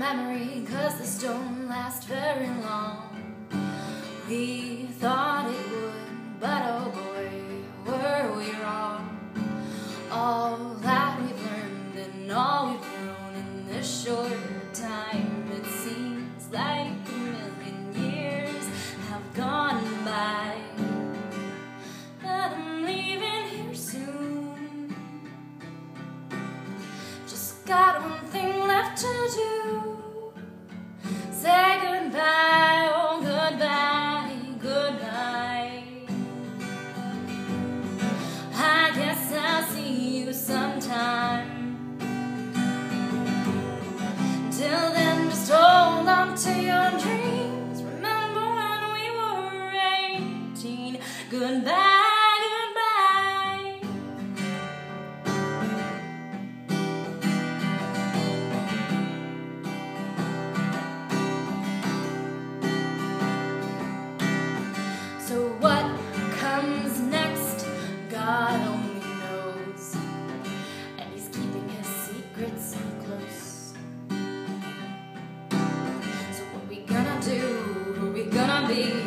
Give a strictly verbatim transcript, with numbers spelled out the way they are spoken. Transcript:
memory, 'cause this don't last very long. We thought it would, but oh boy, were we wrong. All that we've learned and all we've grown in this short time, it seems like a million years have gone by. But I'm leaving here soon. Just got one thing left to do. Say goodbye, oh goodbye, goodbye. I guess I'll see you sometime. Till then, just hold on to your dreams. Remember when we were eighteen. Goodbye. So what comes next, God only knows, and he's keeping his secrets close. So what we gonna do, who we gonna be?